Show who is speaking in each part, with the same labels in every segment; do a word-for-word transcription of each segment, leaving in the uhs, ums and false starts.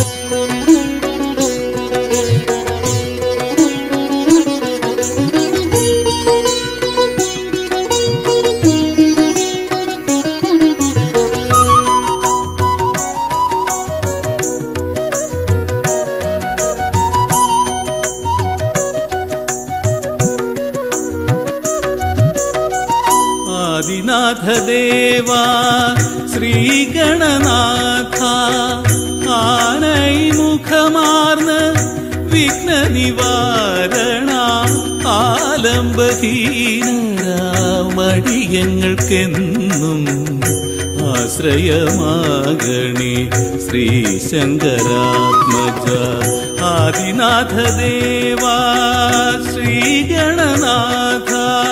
Speaker 1: ആദിനാഥദേവാ ശ്രീഗണനാഥ ആനൈമുഖമാർന്ന വിഘ്നനിവാരണ ആലംബഹീനരാമടിയങ്ങൾക്കെന്നും ആശ്രയമാകണേ ശ്രീശങ്കരാത്മജ. ആദിനാഥദേവാ ശ്രീഗണനാഥ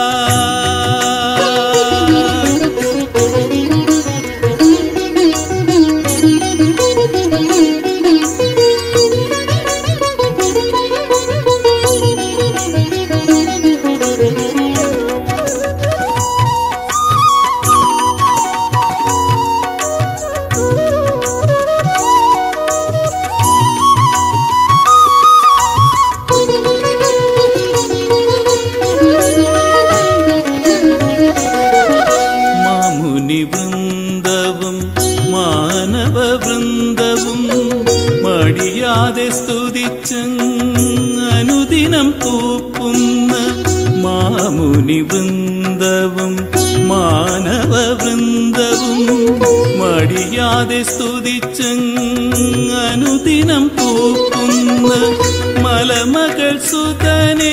Speaker 1: വൃന്ദവും മാനവവൃന്ദവും മടിയാതെ സ്തുതിച്ച് അനുദിനം തൂപ്പുന്ന മാമുനി വൃന്ദവും മാനവവൃന്ദവും മടിയാതെ സ്തുതിച്ച് അനുദിനം തൂപ്പുന്ന മലമകൾ സുതനേ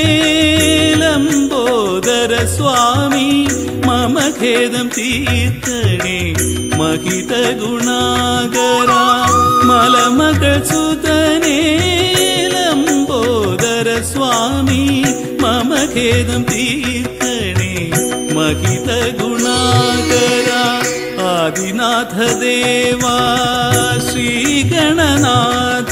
Speaker 1: ലംബോദര സ്വാമി മമ ഖേദം തീർത്തണേ മഹിത ഗുണാകര. മലമകൾ സുതനേ ലംബോദര സ്വാമി മമ ഖേദം തീർത്തണേ മഹിത ഗുണാകര. ആദിനാഥദേവാ ശ്രീഗണനാഥ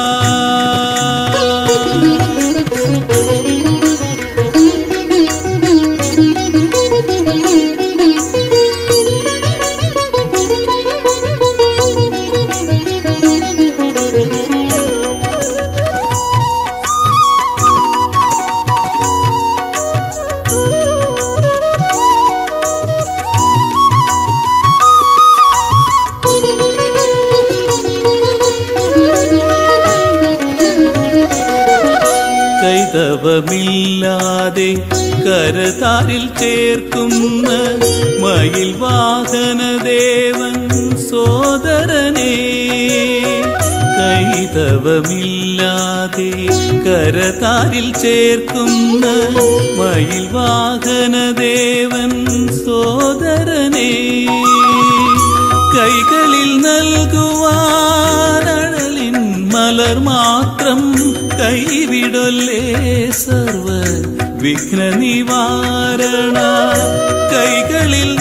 Speaker 1: കൈതവമില്ലാതെ കരതാരിൽ ചേർക്കുന്ന മയിൽ വാഹനദേവൻ സോദരനേ. കൈതവമില്ലാതെ കരതാരിൽ ചേർക്കുന്ന മയിൽ വാഹനദേവൻ സോദരനേ. കൈകളിൽ നൽകുവാനഴലിൻ മലർ മാത്രം കൈവിടൊല്ലേ സർവ വിഘ്ന നിവാരണ. കൈകളിൽ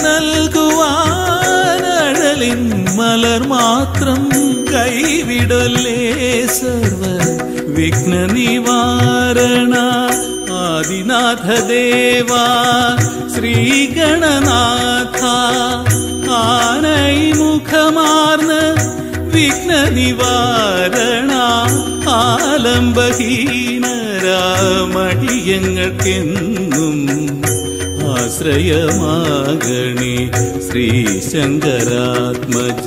Speaker 1: നൽകുവാനഴലിൻ മലർ മാത്രം കൈവിടൊല്ലേ സർവ വിഘ്ന നിവാരണ. ആദിനാഥദേവാ ശ്രീഗണനാഥ ആനൈമുഖമാർന്ന വിഘ്ന നിവാരണ ആലംബഹീനരാമടിയങ്ങൾക്കെന്നും ആശ്രയമാകണേ ശ്രീശങ്കരാത്മജ.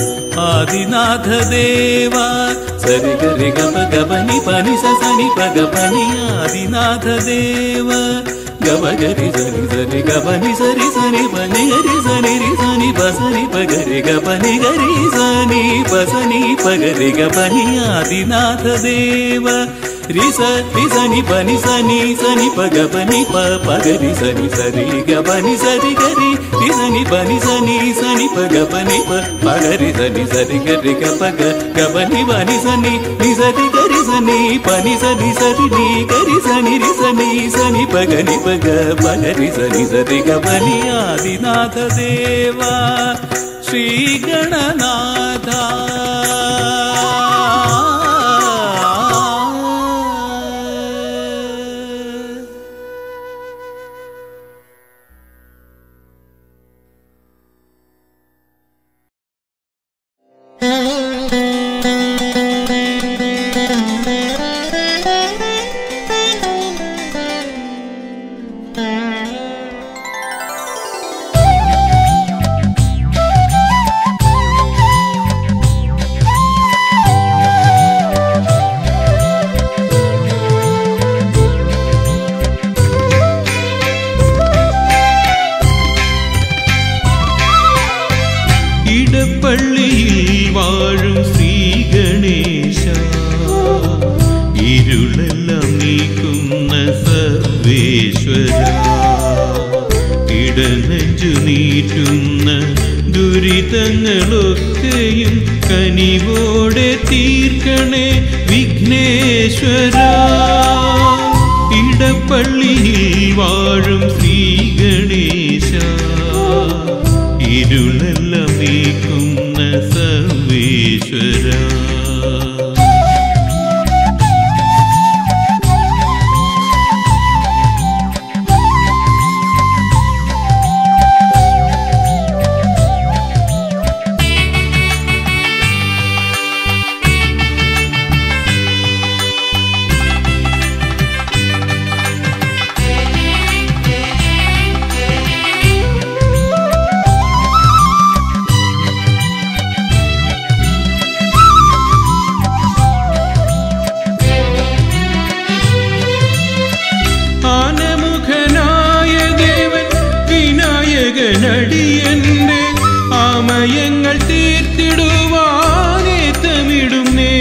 Speaker 1: ആദിനാഥദേവാ സരി ഗരി ഗപ ഗപനി പനി സനി പഗ പനി. ആദിനാഥദേവ ഗപ ഗരി സരി സരി ഗപനി സരി സനി പനി ഗരി സനി രി സനി പസനി പഗരി ഗപനി ഗരി സനി പസനി പഗരി ഗപനി. ആദിനാഥദേവ రిస రిసని పని సని సని పగ పని ప పగరి సని సరి గ పని సరి గరి రిసని పని సని సని పగ పని ప పగరి సని సరి గరి గ పగ గ పని పని సని ని సరి గరి సని పని సని సరి ని గరి సని రి సని సని పగ ని పగ పగరి సని సరి గ పని. ఆదినాథదేవా శ్రీగణనాథ
Speaker 2: ഇടപ്പള്ളിയിൽ വാഴും ശ്രീ ഗണേശ ഇരുളെല്ലാം നീക്കുന്ന സർവേശ്വര ഇടനെഞ്ചു നീറ്റുന്ന ദുരിതങ്ങളൊക്കെയും കനിവോടെ തീർക്കണേ വിഘ്നേശ്വര ഇടപ്പള്ളിയിൽ വാഴും ശ്രീ ഗണേശ ഇരുളെല്ലാം നീക്കുന്ന സർവേശ്വര നടിയന്റെ ആമയങ്ങൾ തീർത്തിടുവാനേത്തമിടുന്നേ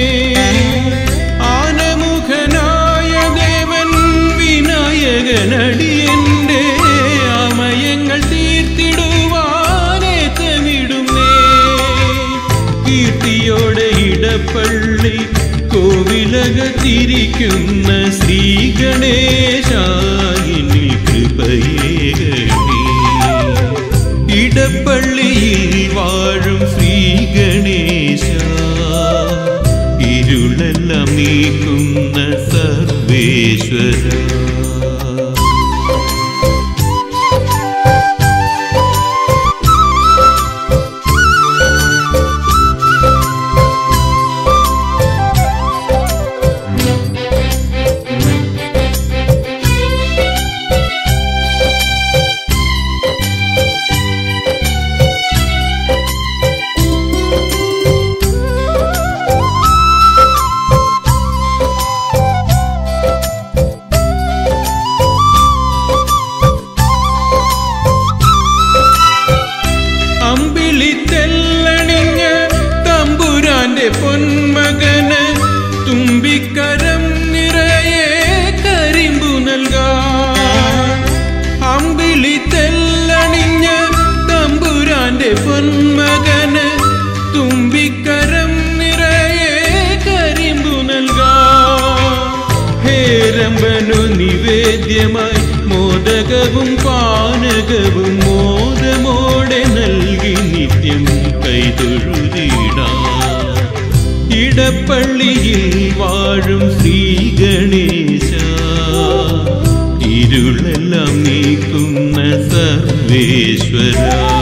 Speaker 2: ആനമുഖനായ ദേവൻ വിനായകനടിയന്റെ ആമയങ്ങൾ തീർത്തിടുവാനേത്തമിടുന്നേ കീർത്തിയോടെ ഇടപ്പള്ളി കോവിലകത്തിരിക്കുന്ന ശ്രീ ഗണേശായിനി കൃപയേകണി ഇടപ്പള്ളിയിൽ വാഴും ശ്രീ ഗണേശ ഇരുളെല്ലാം നീക്കുന്ന സർവേശ്വര പൊന്മകന് തുമ്പിക്കരം നിറയെ കരിമ്പു നൽകാൻ അമ്പിളി തെല്ലണിഞ്ഞ തമ്പുരാന്റെ പൊന്മകന് തുമ്പിക്കരം നിറയെ കരിമ്പു നൽകാൻ ഹേരമ്പനു നിവേദ്യമായി മോദകവും പാനകവും മോദമോടെ നൽകി നിത്യം കൈതൊഴുതിടാം ഇടപ്പള്ളിയിൽ വാഴും ശ്രീ ഗണേശ ഇരുളെല്ലാം നീക്കുന്ന സർവേശ്വര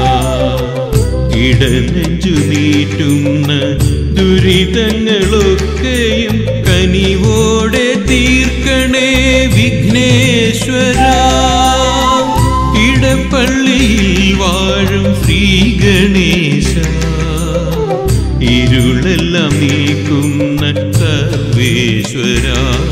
Speaker 2: ഇടനെഞ്ചു നീറ്റുന്ന ദുരിതങ്ങളൊക്കെയും കനിവോടെ തീർക്കണേ വിഘ്നേശ്വര ഇടപ്പള്ളിയിൽ വാഴും ശ്രീ ഗണേശ ഇരുളെല്ലാം നീക്കുന്ന സർവേശ്വര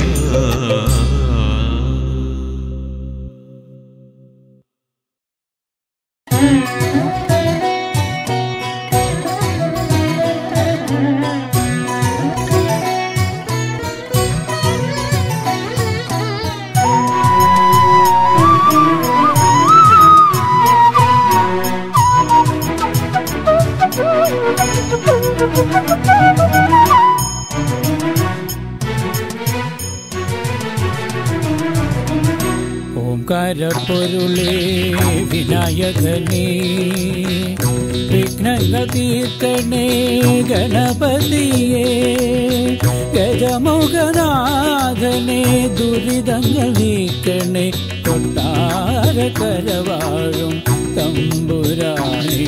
Speaker 3: ഓംകാരപ്പൊരുളേ വിനായകനേ വിഘ്നങ്ങൾ തീർക്കണേ ഗണപതിയേ ഗജമുഖനാഥനെ ദുരിതങ്ങൾ നീക്കണേ കൊട്ടാരക്കരവാഴും തമ്പുരാനേ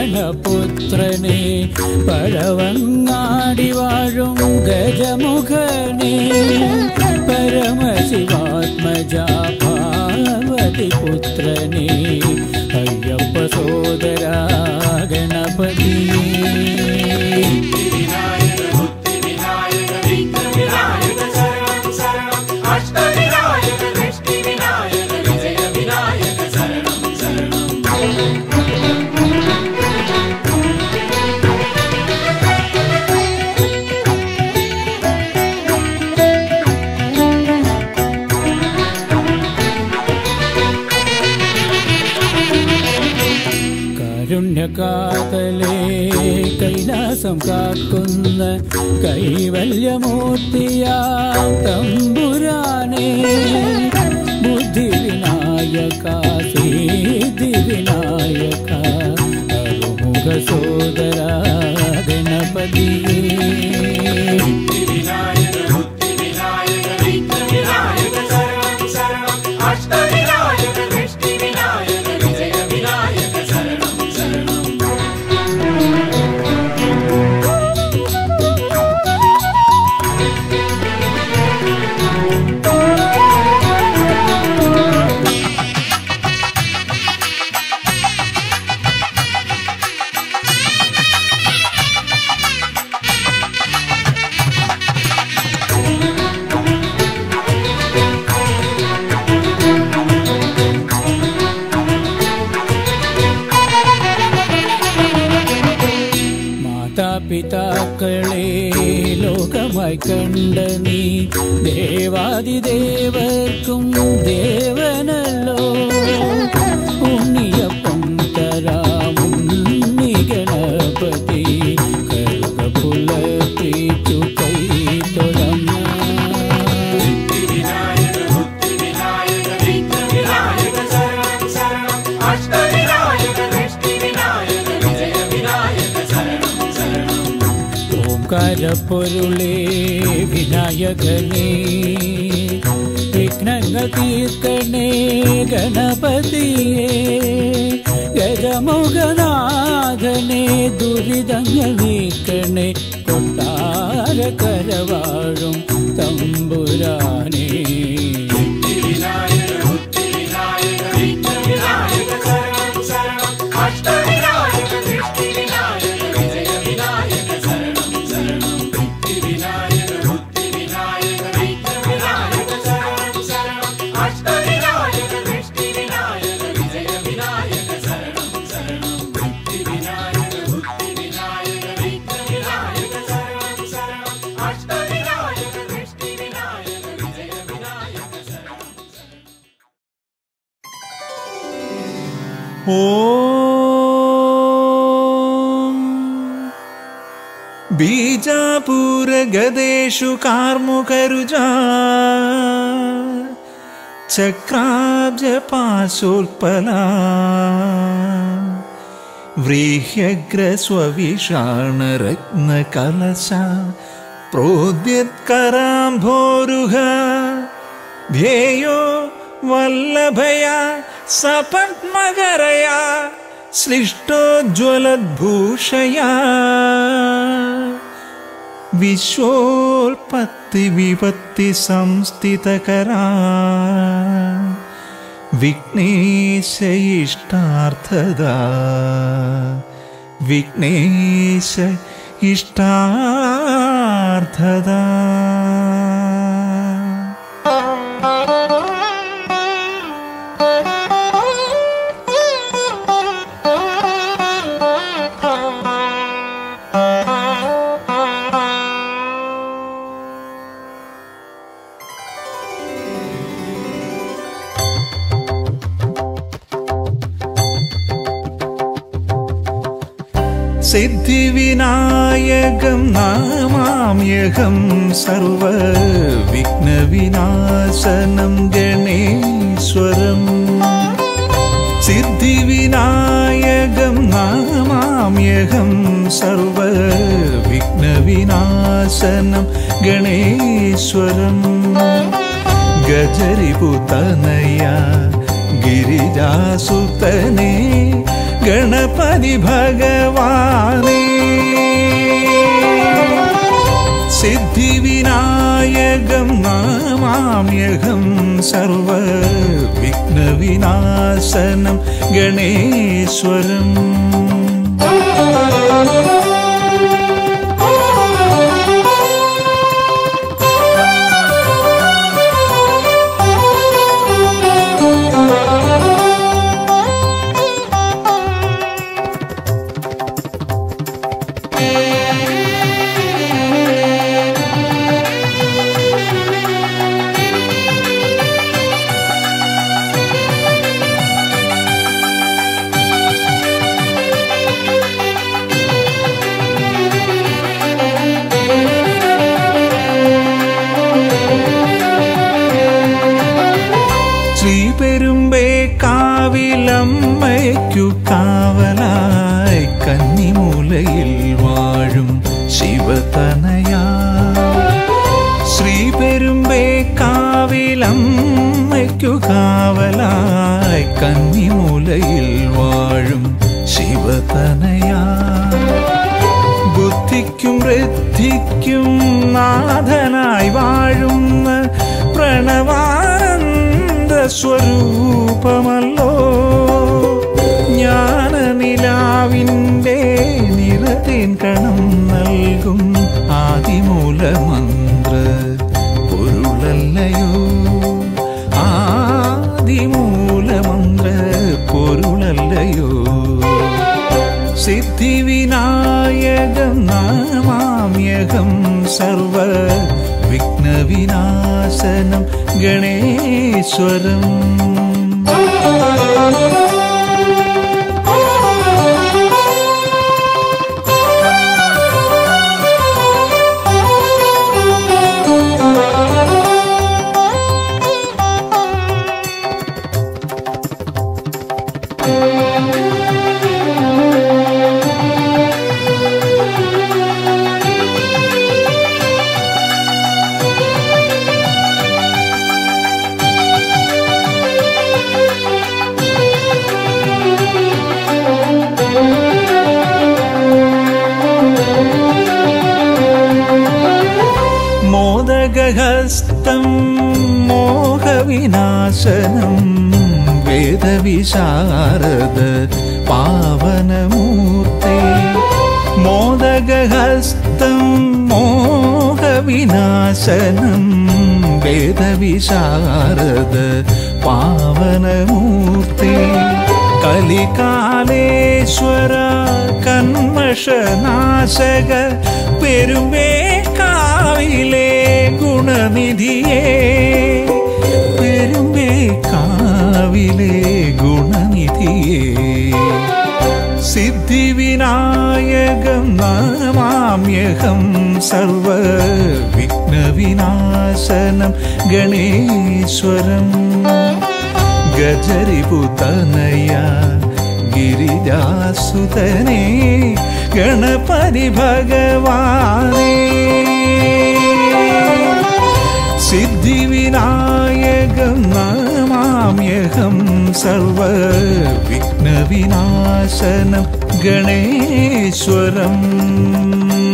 Speaker 3: ഗണപുത്രനെ പഴവങ്ങാടി വാഴും ഗജമുഖനെ പരമശിവാത്മജ പാർവതി പുത്രനെ അയ്യപ്പ സോദര ഗണപതിയേ കാതലേ കൈലാസം കാക്കുന്ന കൈവല്യമൂർത്തിയാം തമ്പുരാനേ ബുദ്ധി വിനായക സിദ്ധി വിനായക അരുമുഖ സോദര ഗണപതിയേ പിതാക്കളെ ലോകമായി കണ്ട നീ ദേവാദിദേവർക്കും ദേവനല്ലോ ഉണ്ണിയപ്പം തരാമുണ്ണി ഗണപതി കരുക പുലർത്തിച്ചു കൈ തൊഴമ്മ കരപ്പൊരുളേ വിനായകനേ വിഘ്നങ്ങൾ തീർക്കണേ ഗണപതിയേ ഗജമുഖനാഥനെ ദുരിതങ്ങൾ നീക്കണേ കൊട്ടാര കരവാഴും തമ്പുരാനേ
Speaker 4: ഓം ബീജാപൂര ഗദേഷു കാർമുകരുജാ ചക്രാബ്ജ പാശോൽപലാ വ്രീഹ്യഗ്രസ്വവിഷാണരത്നകലശ പ്രോദ്യത്കരാംഭോരുഹ ധ്യേയോ വല്ലഭയാ സപത്മകരയാ ശ്ലിഷ്ടോജ്വലദ്ഭൂഷയാ വിശ്വോൽപത്തി വിപത്തി സംസ്ഥിതകരാ വിഘ്നേശ ഇഷ്ടാർത്ഥദാ വിഘ്നേശ ഇഷ്ടാർത്ഥദാ സിദ്ധിവിനായകം നാമാമ്യഹം സർവവിഘ്നവിനാശനം ഗണേശ്വരം സിദ്ധിവിനായകം നാമാമ്യഹം സർവവിഘ്നവിനാശനം ഗണേശ്വരം ഗജരിപുതനയ ഗിരിജാസുതനേ ഗണപതി ഭഗവാനേ സിദ്ധിവിനായകം നമാമ്യഹം സർവ വിഘ്നവിനാശനം ഗണേശ്വരം ശ്രീപെരുമ്പേക്കാവിലമ്മയ്ക്കു കാവലായി കന്നിമൂലയിൽ വാഴും ശിവതനയാ ശ്രീപെരുമ്പേക്കാവിലമ്മയ്ക്കു കാവലായി കന്നിമൂലയിൽ വാഴും ശിവതനയാ ബുദ്ധിക്കും വൃദ്ധിക്കും നാഥനായി വാഴുന്ന പ്രണവാനന്ദ സ്വരൂപമല്ലോ ജ്ഞാനനിലാവിൻ്റെ നിറതേൻ കണം നൽകും ആദിമൂലമന്ത്ര പൊരുളല്ലയോ ആദിമൂലമന്ത്ര പൊരുളല്ലയോ സിദ്ധിവിനായകം നമാമ്യഹം സർവ വിഘ്നവിനാശനം ഗണേശ്വരം മോദഗഹസ്തം മോഹവിനാശനം വേദവിശാരദ പാവനമൂർത്തേ മോദഗഹസ്തം മോഹവിനാശനം വേദവിശാരദ പാവനമൂർത്തേ കലികാലേശ്വര കന്മഷനാശക പെരുമ്പേക്കാവിലെ ഗുണനിധിയേ പെരുമ്പേക്കാവിലെ ഗുണനിധിയേ സിദ്ധിവിനായകം നമാമ്യഹം സർവ വിഘ്നവിനാശനം ഗണേശ്വരം ഗജരിപുതനയ ഗിരിജാസുതനേ ഗണപതി ഭഗവാനേ സിദ്ധിവിനായകം നമാമ്യഹം സർവ വിഘ്നവിനാശനം ഗണേശ്വരം